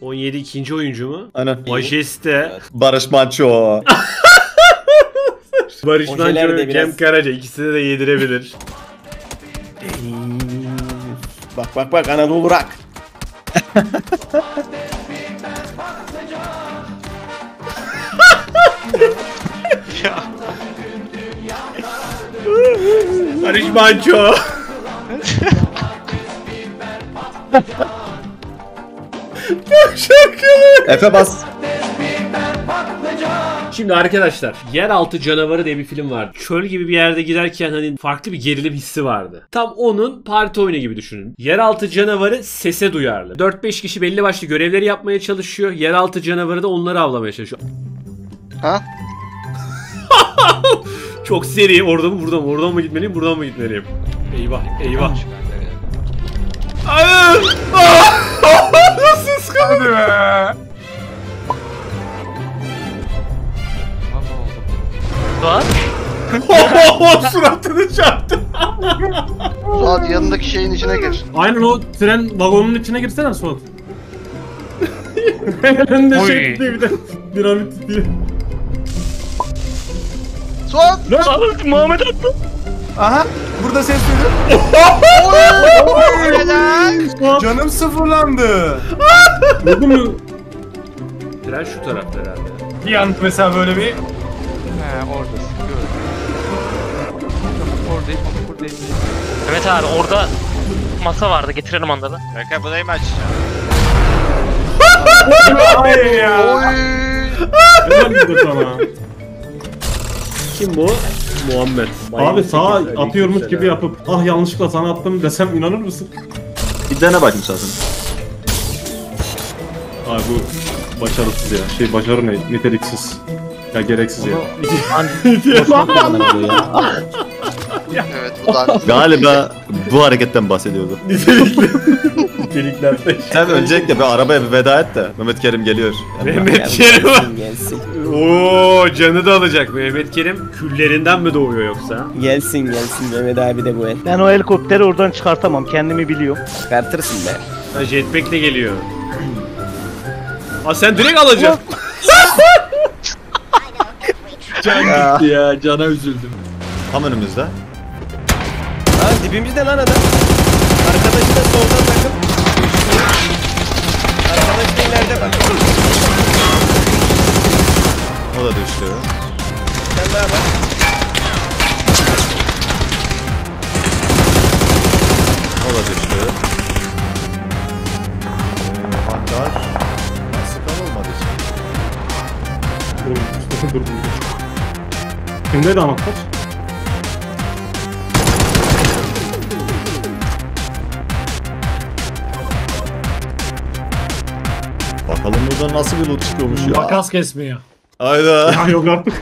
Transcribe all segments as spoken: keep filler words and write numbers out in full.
on yedi ikinci oyuncu mu? Aynen. Majeste. Evet. Barış Manço. Barış Ojeler Manço, de biraz- Cem Karaca ikisini de yedirebilir. Bak bak bak Anadolu Rock. Barış Manço. Çok şarkılı. Efe bas. Şimdi arkadaşlar, Yeraltı Canavarı diye bir film vardı. Çöl gibi bir yerde giderken hani farklı bir gerilim hissi vardı. Tam onun parti oyunu gibi düşünün. Yeraltı Canavarı sese duyarlı. dört beş kişi belli başlı görevleri yapmaya çalışıyor. Yeraltı Canavarı da onları avlamaya çalışıyor. Ha? Çok seri. Orada mı buradan mı? Oradan mı gitmeliyim? Buradan mı gitmeliyim? Eyvah eyvah. Hayır. Nasıl sıkıldı be? Suat? Suratını çarptı. Suat yanındaki şeyin içine gir. Aynen o tren vagonunun içine girsene Suat. Elinde Oy. şey tutuyor bir de. Dinamit tutuyor. Suat! Suat Muhammed attı. Aha burada ses duydum. Helal! Canım sıfırlandı. Gördün mü? Tren şu tarafta herhalde. Bir an mesela böyle bir. He oradasın. Gördüm. Oradayım. Buradayım. Evet abi orada masa vardı. Getirelim onları. Berkay burayı mı açacağım? Hayır ya. Oy! Helal gidiyor sana. Kim bu? Muhammed. Abi sağa Aleykümselam. atıyormuş gibi yapıp ah yanlışlıkla sana attım desem inanır mısın? Bir dene bakayım zaten. Abi bu başarısız ya. Şey başarı ne? Niteliksiz. Ya gereksiz ya. Evet bu da Galiba bu hareketten bahsediyordu. Niteliklerde. Sen öncelikle bir arabaya bir veda et de Mehmet Kerim geliyor. Mehmet Kerim. Gelsin gelsin. Oo, canı da alacak. Mehmet Kerim küllerinden mi doğuyor yoksa? Gelsin gelsin Mehmet abi de bu el. Ben o helikopteri oradan çıkartamam. Kendimi biliyorum. Çıkartırsın be. Ha, jetpack'le geliyor. Aa sen direkt alacaksın. Can gitti ya cana üzüldüm. Tam önümüzde. Ha dibimizde lan adam. Arkadaşı da soldan bakın. Arkadaş da ileride bak. O da düştü. Sen daha bak. O da düştü. Hangar. Sıkan olmadı hiç. Oğlum Mustafa durdu. Kimdeydi anahtar? Bakalım buradan nasıl bir loot çıkıyormuş ya. Makas kesmiyor. Hayda. Ya yok artık.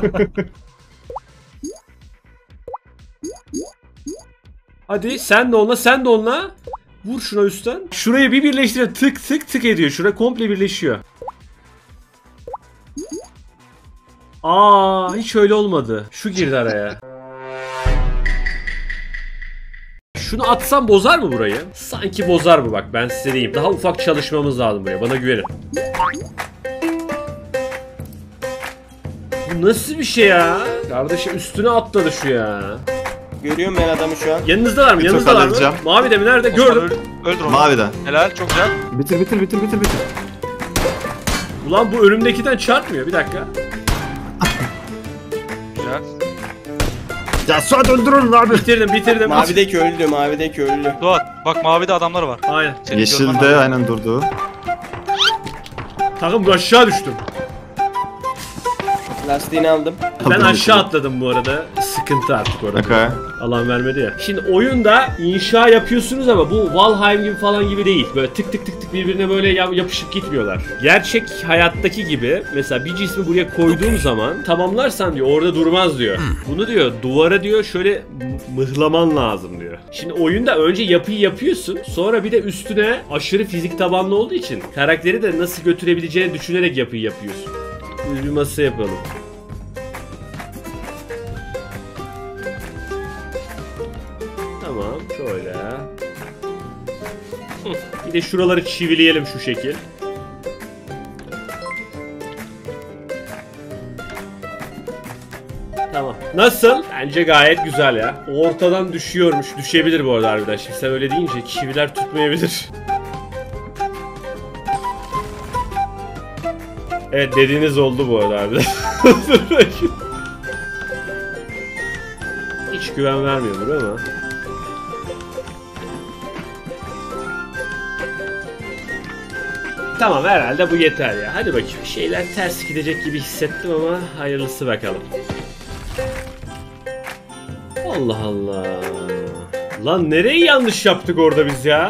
Hadi sen de onunla, sen de onunla. Vur şuna üstten. Şurayı bir birleştire tık tık tık ediyor. Şura komple birleşiyor. Aa, hiç öyle olmadı. Şu girdi araya. Şunu atsam bozar mı burayı? Sanki bozar bu, bak ben size diyeyim. Daha ufak çalışmamız lazım buraya. Bana güvenin. Bu nasıl bir şey ya? Kardeşim üstüne atladı şu ya. Görüyorum ben adamı şu an. Yanınızda var mı? Bir Yanınızda var mı? tokalayacağım. Mavi de mi? Nerede? Osman, Gördüm. öl- Öldür onu. Maviden. Helal çok güzel. Bitir bitir bitir bitir bitir. Ulan bu önümdekiden çarpmıyor. Bir dakika. Güzel. Ya Suat öldürün abi. Bitirdim bitirdim. Mavideki öldü, mavideki öldü. Suat bak mavide adamlar var. Aynen. Seni görmen Yeşilde lazım. aynen durdu. Takım aşağı düştüm. Lastiğini aldım. Ben Aldım aşağı yeşili. atladım bu arada. Sıkıntı artık orada. Okay. Alan vermedi ya. Şimdi oyunda inşa yapıyorsunuz ama bu Valheim gibi falan gibi değil. Böyle tık tık tık tık birbirine böyle yap- yapışıp gitmiyorlar. Gerçek hayattaki gibi mesela bir cismi buraya koyduğum zaman tamamlarsan diyor orada durmaz diyor. Bunu diyor duvara diyor şöyle mıhlaman lazım diyor. Şimdi oyunda önce yapıyı yapıyorsun, sonra bir de üstüne aşırı fizik tabanlı olduğu için karakteri de nasıl götürebileceğini düşünerek yapıyı yapıyorsun. Biz bir masa yapalım. Tamam, şöyle. Hı, bir de şuraları çivileyelim şu şekil. Nasıl? Bence gayet güzel ya. Ortadan düşüyormuş. Düşebilir bu arada harbiden. Şimdi sen öyle deyince çiviler tutmayabilir. Evet dediğiniz oldu bu arada harbiden. Hiç güven vermiyor bu ama. Tamam herhalde bu yeter ya. Hadi bakayım. Şeyler ters gidecek gibi hissettim ama hayırlısı bakalım. Allah Allah. Lan nereyi yanlış yaptık orada biz ya?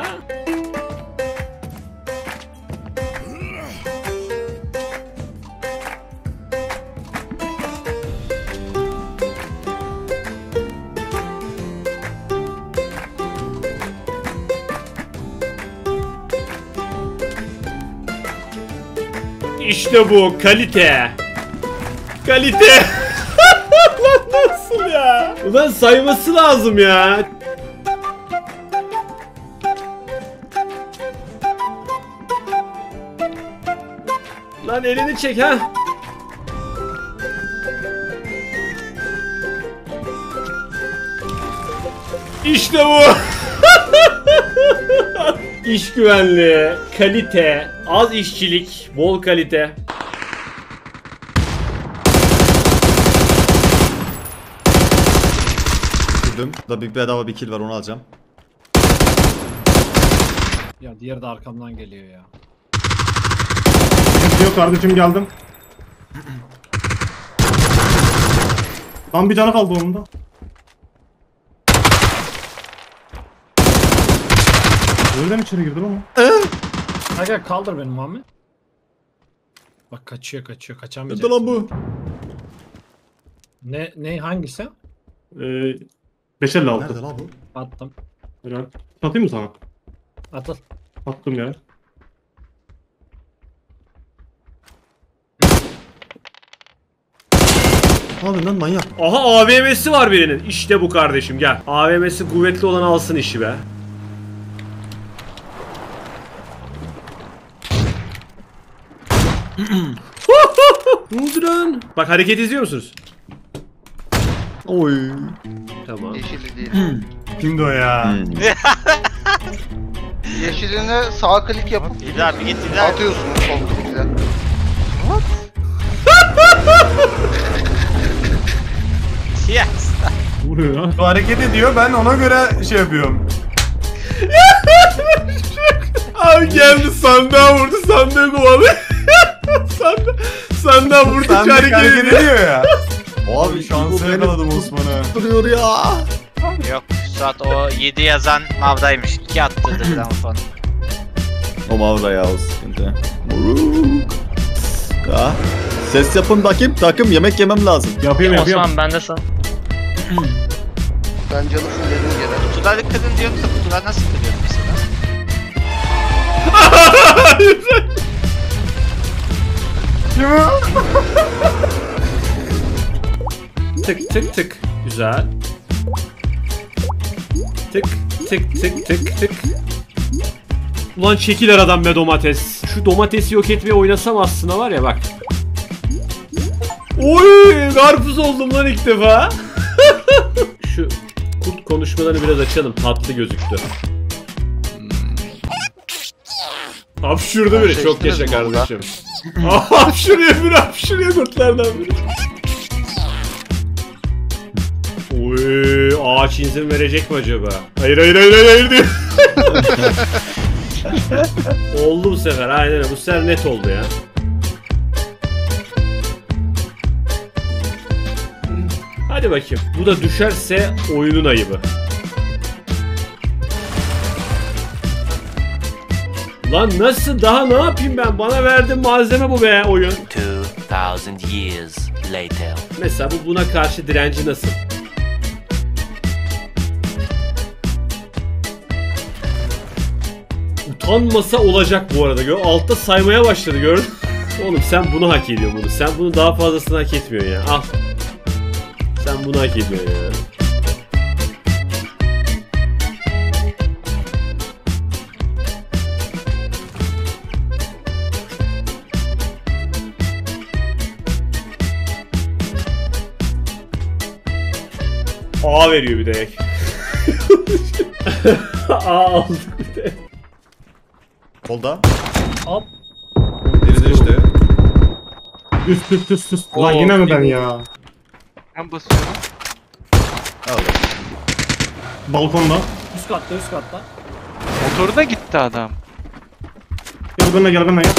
İşte bu kalite. Kalite. Lan nasıl ya? Ulan sayması lazım ya. Lan elini çek ha. İşte bu. İş güvenliği, kalite, az işçilik, bol kalite. Gördüm. Burada bir bedava bir kill var, onu alacağım. Ya diğeri de arkamdan geliyor ya. Yok kardeşim, geldim. Tam bir tane kaldı onun da. Nereden içeri girdin ama? Gel gel kaldır beni Muhammed. Bak kaçıyor kaçıyor kaçamayacak. Nerede lan bu? Ne ne hangisi? Ee, beş elli altı. Nerede lan bu? Attım. Helal. Atayım mı sana? Atıl. Attım ya. Abi lan manyak. Aha A V M'si var birinin. İşte bu kardeşim gel. A V M'si kuvvetli olan alsın işi be. Ne oldu lan? Bak hareket izliyor musunuz? Oy. Tamam. Yeşili değil. Kimdi o ya? Hmm. Yeşiline sağ klik yapıp İlla abi git illa. atıyorsunuz sol klikle. Yes. Vuruyor ya. Bu hareket ediyor ben ona göre şey yapıyorum. Abi geldi sandığa vurdu, sandığı kovalı. Sandığa, sandığa vurdu, Sen hareket hareket ediyor. ediyor ya. Abi Şansı yakaladım Osman'ı. duruyor ya. Yok Suat o yedi yazan Mav'daymış. iki attırdı bir sonra. O mavra ya, o sıkıntı. Moruk. Ya. Ses yapın bakayım, takım yemek yemem lazım. Yapıyorum yapıyorum. Osman bende san. Ben canısın dedim gene. Kutular kırın diyorum da kutular nasıl kırıyor mesela? Tık tık tık. Güzel. Tık tık tık tık tık. Ulan çekil aradan be domates. Şu domatesi yok etmeye oynasam aslında var ya bak. Oy, karpuz oldum lan ilk defa. Şu kurt konuşmalarını biraz açalım. Tatlı gözüktü. Hapşurdu biri. Çok yaşa Seçtiniz mi kardeşim. Hapşuruyor biri, hapşuruyor kurtlardan biri. Oy, ağaç izin verecek mi acaba? Hayır hayır hayır hayır, hayır diyor. Oldu bu sefer, aynen öyle. Bu sefer net oldu ya. Hadi bakayım. Bu da düşerse oyunun ayıbı. Lan nasıl, daha ne yapayım ben? Bana verdin malzeme bu be oyun. two thousand years later. Mesela bu buna karşı direnci nasıl? Utanmasa olacak bu arada. Gör, altta saymaya başladı gördün. Oğlum sen bunu hak ediyorsun bunu. Sen bunu daha fazlasını hak etmiyorsun ya. Al. Sen bunu hak ediyorsun ya. A veriyor bir de. A aldık bir de. Solda. Hop. Biri de işte. Üst üst üst üst. Lan yine mi ben ya? Ben basıyorum. Al. Balkonda. Üst katta üst katta. Motoru da gitti adam. Gel benimle gel benimle gel.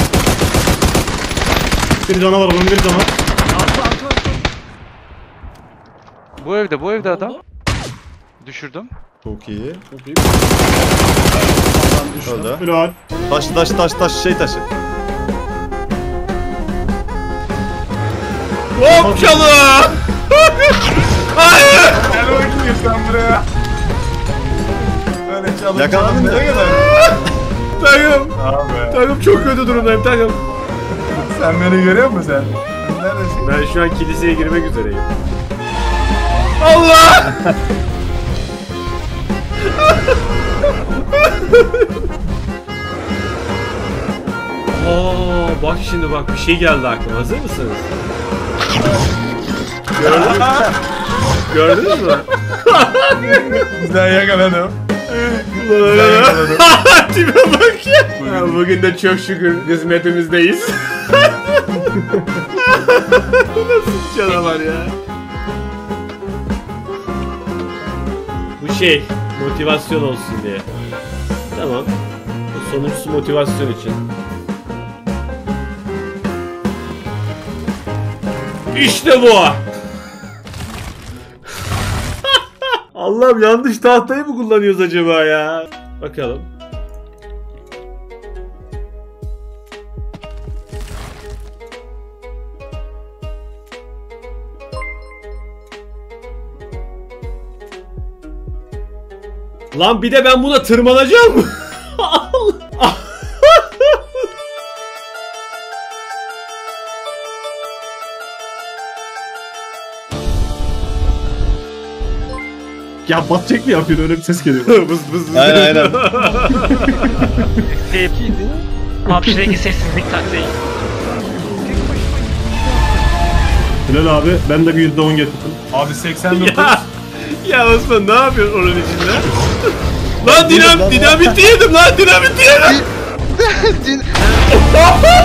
Bir canavar bunun bir canavar. Atla atla atla. Bu evde bu evde adam. Düşürdüm. Çok iyi. Çok iyi. Adam düştü. Öldü. Helal. Taş taş taş taş şey taşı. Hop çalı! Hayır! Gel bakayım sen buraya. Öyle çalın. Yakaladın mı? Takım! Abi. Takım çok kötü durumdayım takım. Sen beni görüyor musun sen? Neredesin? Ben şu an kiliseye girmek üzereyim. Allah! Aa, bak şimdi bak bir şey geldi aklıma. Hazır mısınız? Gördünüz mü? Gördünüz mü? Güzel yakaladım. Tipe bak ya. Ha, bugün de çok şükür hizmetimizdeyiz. Nasıl canavar ya? Bu şey motivasyon olsun diye. Tamam. Bu sonuncusu motivasyon için. İşte bu. Allah'ım yanlış tahtayı mı kullanıyoruz acaba ya? Bakalım. Lan bir de ben buna tırmanacağım. Ya batacak mı yapıyor? Öyle bir ses geliyor. Bız bız bız. Aynen aynen. Hapşireki sessizlik taktiği. Bilal abi ben de bir yüzde on getirdim. Abi seksen dokuz. Ya, ya Osman ne yapıyorsun onun içinde? Lan dinam dinamit yedim lan dinamit yedim. Din-